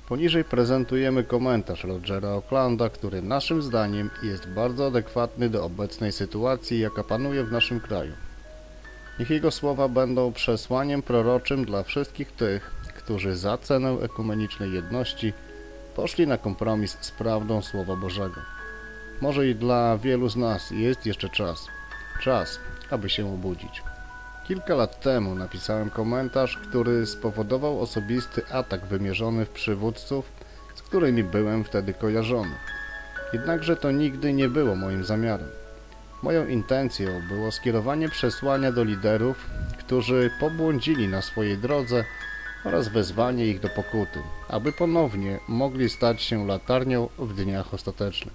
Poniżej prezentujemy komentarz Rogera Oaklanda, który naszym zdaniem jest bardzo adekwatny do obecnej sytuacji, jaka panuje w naszym kraju. Niech jego słowa będą przesłaniem proroczym dla wszystkich tych, którzy za cenę ekumenicznej jedności poszli na kompromis z prawdą Słowa Bożego. Może i dla wielu z nas jest jeszcze czas, aby się obudzić. Kilka lat temu napisałem komentarz, który spowodował osobisty atak wymierzony w przywódców, z którymi byłem wtedy kojarzony. Jednakże to nigdy nie było moim zamiarem. Moją intencją było skierowanie przesłania do liderów, którzy pobłądzili na swojej drodze, oraz wezwanie ich do pokuty, aby ponownie mogli stać się latarnią w dniach ostatecznych.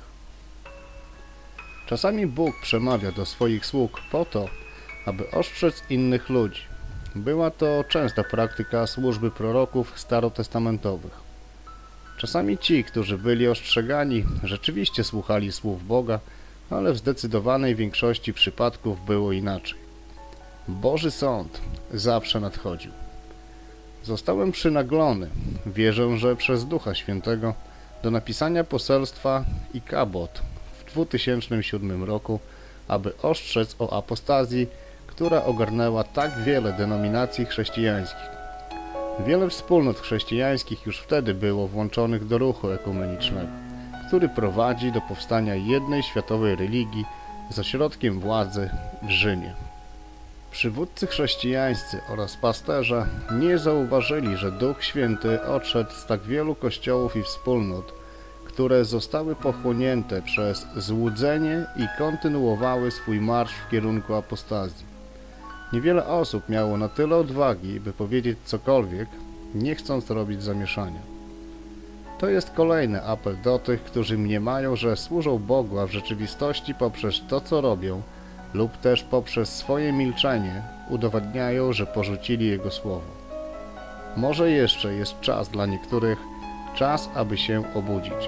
Czasami Bóg przemawia do swoich sług po to, aby ostrzec innych ludzi. Była to częsta praktyka służby proroków starotestamentowych. Czasami ci, którzy byli ostrzegani, rzeczywiście słuchali słów Boga, ale w zdecydowanej większości przypadków było inaczej. Boży sąd zawsze nadchodził. Zostałem przynaglony, wierzę, że przez Ducha Świętego, do napisania poselstwa Ikabod w 2007 roku, aby ostrzec o apostazji, która ogarnęła tak wiele denominacji chrześcijańskich. Wiele wspólnot chrześcijańskich już wtedy było włączonych do ruchu ekumenicznego, który prowadzi do powstania jednej światowej religii z ośrodkiem władzy w Rzymie. Przywódcy chrześcijańscy oraz pasterze nie zauważyli, że Duch Święty odszedł z tak wielu kościołów i wspólnot, które zostały pochłonięte przez złudzenie i kontynuowały swój marsz w kierunku apostazji. Niewiele osób miało na tyle odwagi, by powiedzieć cokolwiek, nie chcąc robić zamieszania. To jest kolejny apel do tych, którzy mniemają, że służą Bogu, a w rzeczywistości poprzez to, co robią, lub też poprzez swoje milczenie udowadniają, że porzucili Jego słowo. Może jeszcze jest czas dla niektórych, czas, aby się obudzić.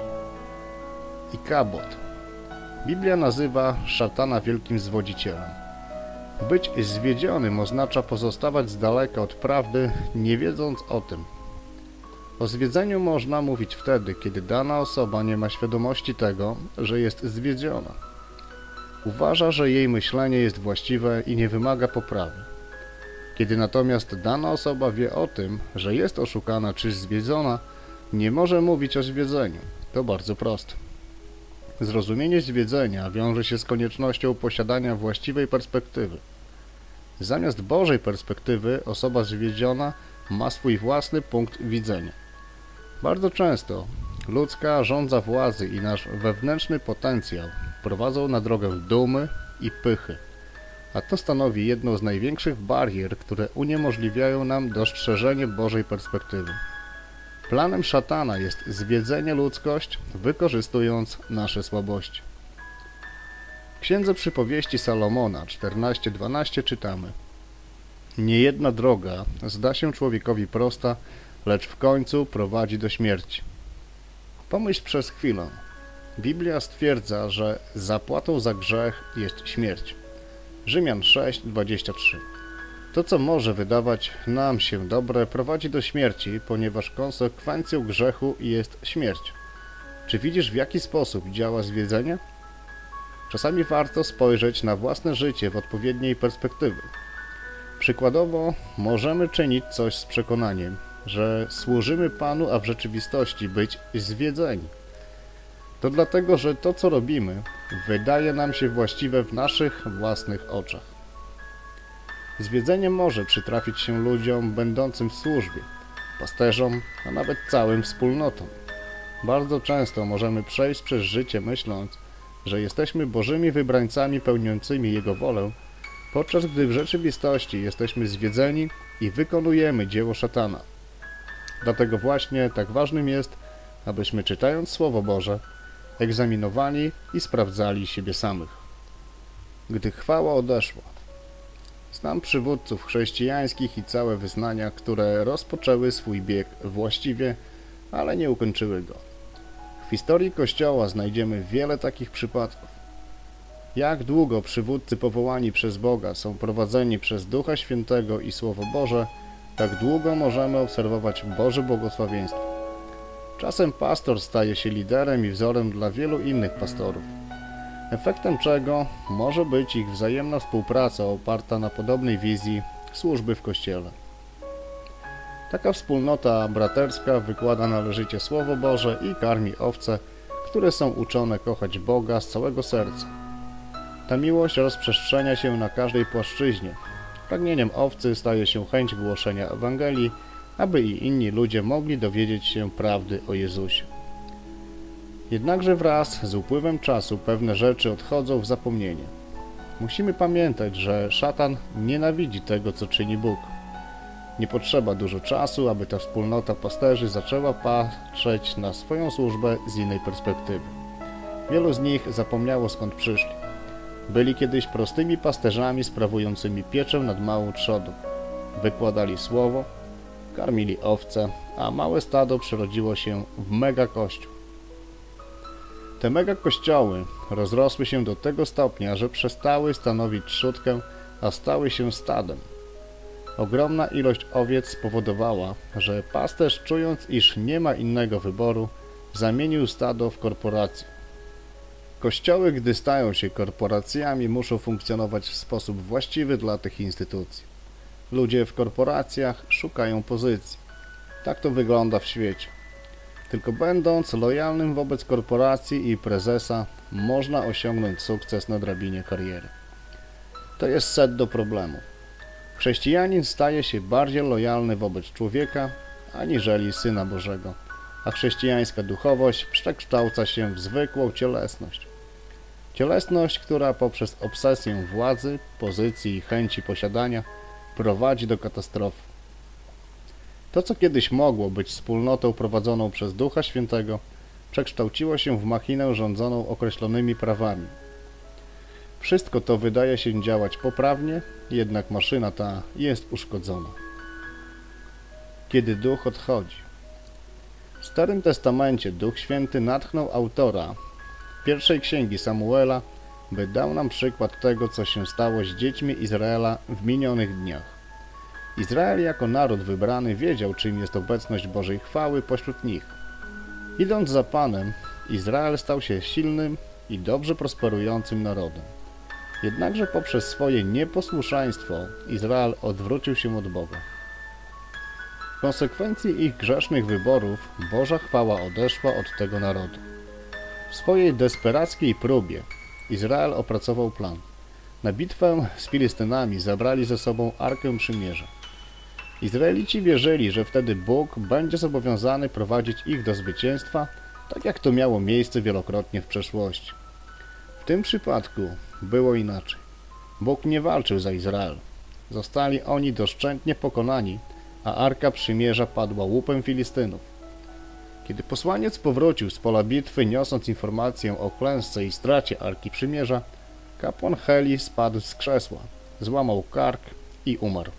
Ikabod. Biblia nazywa szatana wielkim zwodzicielem. Być zwiedzionym oznacza pozostawać z daleka od prawdy, nie wiedząc o tym. O zwiedzeniu można mówić wtedy, kiedy dana osoba nie ma świadomości tego, że jest zwiedziona. Uważa, że jej myślenie jest właściwe i nie wymaga poprawy. Kiedy natomiast dana osoba wie o tym, że jest oszukana czy zwiedzona, nie może mówić o zwiedzeniu. To bardzo proste. Zrozumienie zwiedzenia wiąże się z koniecznością posiadania właściwej perspektywy. Zamiast Bożej perspektywy osoba zwiedziona ma swój własny punkt widzenia. Bardzo często ludzka żądza władzy i nasz wewnętrzny potencjał prowadzą na drogę dumy i pychy, a to stanowi jedną z największych barier, które uniemożliwiają nam dostrzeżenie Bożej perspektywy. Planem szatana jest zwiedzenie ludzkość, wykorzystując nasze słabości. W Księdze Przypowieści Salomona 14:12 czytamy: Niejedna droga zda się człowiekowi prosta, lecz w końcu prowadzi do śmierci. Pomyśl przez chwilę. Biblia stwierdza, że zapłatą za grzech jest śmierć. Rzymian 6:23. To, co może wydawać nam się dobre, prowadzi do śmierci, ponieważ konsekwencją grzechu jest śmierć. Czy widzisz, w jaki sposób działa zwiedzenie? Czasami warto spojrzeć na własne życie w odpowiedniej perspektywy. Przykładowo, możemy czynić coś z przekonaniem, że służymy Panu, a w rzeczywistości być zwiedzeni. To dlatego, że to, co robimy, wydaje nam się właściwe w naszych własnych oczach. Zwiedzenie może przytrafić się ludziom będącym w służbie, pasterzom, a nawet całym wspólnotom. Bardzo często możemy przejść przez życie myśląc, że jesteśmy Bożymi wybrańcami pełniącymi Jego wolę, podczas gdy w rzeczywistości jesteśmy zwiedzeni i wykonujemy dzieło szatana. Dlatego właśnie tak ważnym jest, abyśmy czytając Słowo Boże, egzaminowali i sprawdzali siebie samych. Gdy chwała odeszła. Znam przywódców chrześcijańskich i całe wyznania, które rozpoczęły swój bieg właściwie, ale nie ukończyły go. W historii Kościoła znajdziemy wiele takich przypadków. Jak długo przywódcy powołani przez Boga są prowadzeni przez Ducha Świętego i Słowo Boże, tak długo możemy obserwować Boże błogosławieństwo. Czasem pastor staje się liderem i wzorem dla wielu innych pastorów, efektem czego może być ich wzajemna współpraca oparta na podobnej wizji służby w Kościele. Taka wspólnota braterska wykłada należycie Słowo Boże i karmi owce, które są uczone kochać Boga z całego serca. Ta miłość rozprzestrzenia się na każdej płaszczyźnie. Pragnieniem owcy staje się chęć głoszenia Ewangelii, aby i inni ludzie mogli dowiedzieć się prawdy o Jezusie. Jednakże wraz z upływem czasu pewne rzeczy odchodzą w zapomnienie. Musimy pamiętać, że szatan nienawidzi tego, co czyni Bóg. Nie potrzeba dużo czasu, aby ta wspólnota pasterzy zaczęła patrzeć na swoją służbę z innej perspektywy. Wielu z nich zapomniało, skąd przyszli. Byli kiedyś prostymi pasterzami sprawującymi pieczę nad małą trzodą. Wykładali słowo, karmili owce, a małe stado przerodziło się w mega kościół. Te mega kościoły rozrosły się do tego stopnia, że przestały stanowić trzódkę, a stały się stadem. Ogromna ilość owiec spowodowała, że pasterz, czując, iż nie ma innego wyboru, zamienił stado w korporację. Kościoły, gdy stają się korporacjami, muszą funkcjonować w sposób właściwy dla tych instytucji. Ludzie w korporacjach szukają pozycji. Tak to wygląda w świecie. Tylko będąc lojalnym wobec korporacji i prezesa, można osiągnąć sukces na drabinie kariery. To jest sedno problemu. Chrześcijanin staje się bardziej lojalny wobec człowieka, aniżeli Syna Bożego, a chrześcijańska duchowość przekształca się w zwykłą cielesność. Cielesność, która poprzez obsesję władzy, pozycji i chęci posiadania prowadzi do katastrofy. To, co kiedyś mogło być wspólnotą prowadzoną przez Ducha Świętego, przekształciło się w machinę rządzoną określonymi prawami. Wszystko to wydaje się działać poprawnie, jednak maszyna ta jest uszkodzona. Kiedy Duch odchodzi. W Starym Testamencie Duch Święty natchnął autora pierwszej księgi Samuela, by dał nam przykład tego, co się stało z dziećmi Izraela w minionych dniach. Izrael jako naród wybrany wiedział, czym jest obecność Bożej chwały pośród nich. Idąc za Panem, Izrael stał się silnym i dobrze prosperującym narodem. Jednakże poprzez swoje nieposłuszeństwo Izrael odwrócił się od Boga. W konsekwencji ich grzesznych wyborów Boża chwała odeszła od tego narodu. W swojej desperackiej próbie Izrael opracował plan. Na bitwę z Filistynami zabrali ze sobą Arkę Przymierza. Izraelici wierzyli, że wtedy Bóg będzie zobowiązany prowadzić ich do zwycięstwa, tak jak to miało miejsce wielokrotnie w przeszłości. W tym przypadku było inaczej. Bóg nie walczył za Izrael. Zostali oni doszczętnie pokonani, a Arka Przymierza padła łupem Filistynów. Kiedy posłaniec powrócił z pola bitwy, niosąc informację o klęsce i stracie Arki Przymierza, kapłan Heli spadł z krzesła, złamał kark i umarł.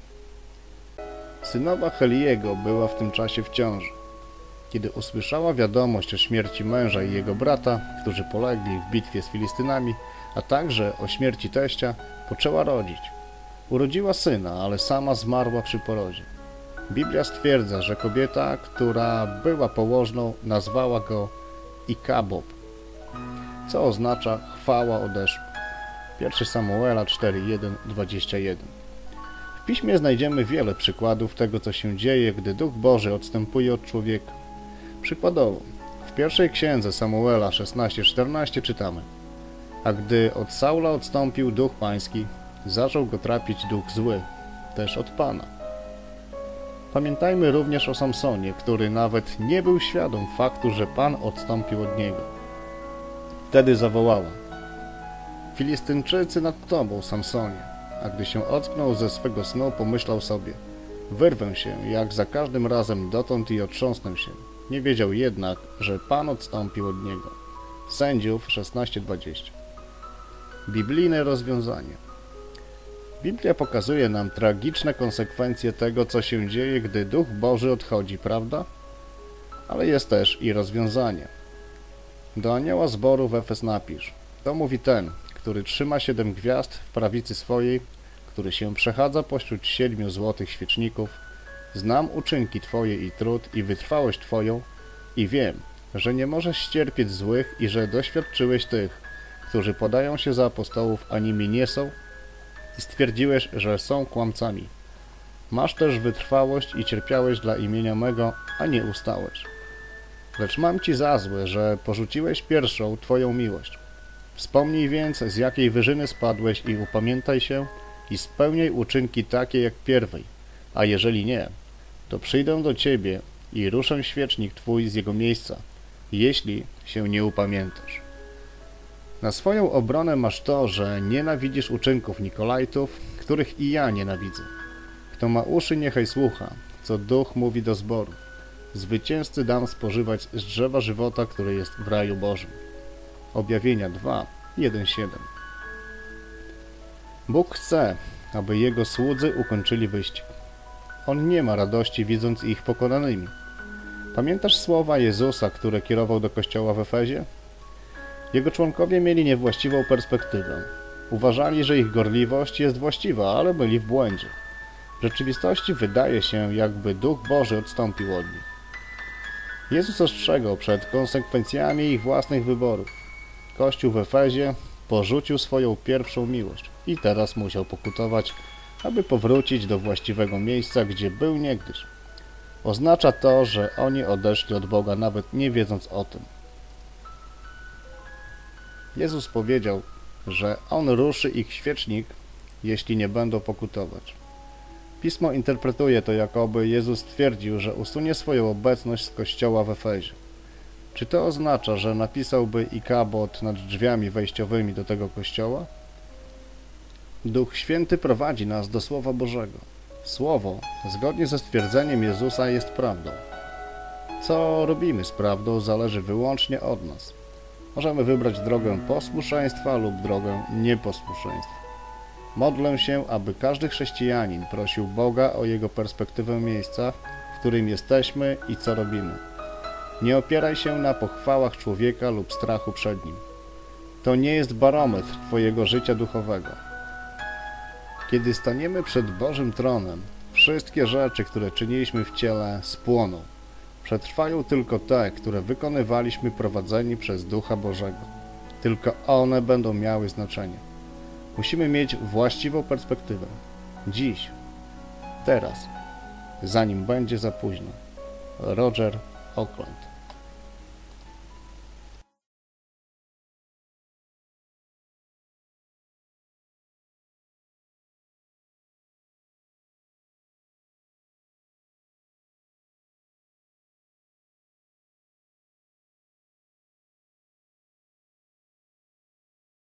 Synowa Heliego była w tym czasie w ciąży. Kiedy usłyszała wiadomość o śmierci męża i jego brata, którzy polegli w bitwie z Filistynami, a także o śmierci teścia, poczęła rodzić. Urodziła syna, ale sama zmarła przy porodzie. Biblia stwierdza, że kobieta, która była położną, nazwała go Ikabob, co oznacza chwała odeszła. 1 Samuela 4:1-21. W Piśmie znajdziemy wiele przykładów tego, co się dzieje, gdy Duch Boży odstępuje od człowieka. Przykładowo, w pierwszej księdze Samuela 16:14 czytamy: A gdy od Saula odstąpił duch pański, zaczął go trapić duch zły, też od Pana. Pamiętajmy również o Samsonie, który nawet nie był świadom faktu, że Pan odstąpił od niego. Wtedy zawołała: Filistynczycy nad tobą, Samsonie. A gdy się ocknął ze swego snu, pomyślał sobie: wyrwę się, jak za każdym razem dotąd i otrząsnę się. Nie wiedział jednak, że Pan odstąpił od niego. Sędziów 16:20. Biblijne rozwiązanie. Biblia pokazuje nam tragiczne konsekwencje tego, co się dzieje, gdy Duch Boży odchodzi, prawda? Ale jest też i rozwiązanie. Do anioła zboru w Efes napisz: to mówi ten, który trzyma 7 gwiazd w prawicy swojej, który się przechadza pośród 7 złotych świeczników. Znam uczynki Twoje i trud i wytrwałość Twoją I wiem, że nie możesz ścierpieć złych i że doświadczyłeś tych, którzy podają się za apostołów, a nimi nie są, i stwierdziłeś, że są kłamcami. Masz też wytrwałość i cierpiałeś dla imienia mego, a nie ustałeś. Lecz mam ci za złe, że porzuciłeś pierwszą twoją miłość. Wspomnij więc, z jakiej wyżyny spadłeś i upamiętaj się i spełniaj uczynki takie jak pierwej, a jeżeli nie, to przyjdę do ciebie i ruszę świecznik twój z jego miejsca, jeśli się nie upamiętasz. Na swoją obronę masz to, że nienawidzisz uczynków Nikolajtów, których i ja nienawidzę. Kto ma uszy, niechaj słucha, co Duch mówi do zboru. Zwycięzcy dam spożywać z drzewa żywota, które jest w raju Bożym. Objawienia 2, 1-7. Bóg chce, aby Jego słudzy ukończyli wyścig. On nie ma radości, widząc ich pokonanymi. Pamiętasz słowa Jezusa, które kierował do kościoła w Efezie? Jego członkowie mieli niewłaściwą perspektywę. Uważali, że ich gorliwość jest właściwa, ale byli w błędzie. W rzeczywistości wydaje się, jakby Duch Boży odstąpił od nich. Jezus ostrzegał przed konsekwencjami ich własnych wyborów. Kościół w Efezie porzucił swoją pierwszą miłość i teraz musiał pokutować, aby powrócić do właściwego miejsca, gdzie był niegdyś. Oznacza to, że oni odeszli od Boga, nawet nie wiedząc o tym. Jezus powiedział, że On ruszy ich świecznik, jeśli nie będą pokutować. Pismo interpretuje to, jakoby Jezus twierdził, że usunie swoją obecność z kościoła w Efezie. Czy to oznacza, że napisałby ikabot nad drzwiami wejściowymi do tego kościoła? Duch Święty prowadzi nas do Słowa Bożego. Słowo, zgodnie ze stwierdzeniem Jezusa, jest prawdą. Co robimy z prawdą, zależy wyłącznie od nas. Możemy wybrać drogę posłuszeństwa lub drogę nieposłuszeństwa. Modlę się, aby każdy chrześcijanin prosił Boga o Jego perspektywę miejsca, w którym jesteśmy i co robimy. Nie opieraj się na pochwałach człowieka lub strachu przed nim. To nie jest barometr Twojego życia duchowego. Kiedy staniemy przed Bożym tronem, wszystkie rzeczy, które czyniliśmy w ciele, spłoną. Przetrwają tylko te, które wykonywaliśmy prowadzeni przez Ducha Bożego. Tylko one będą miały znaczenie. Musimy mieć właściwą perspektywę. Dziś, teraz, zanim będzie za późno. Roger Oakland.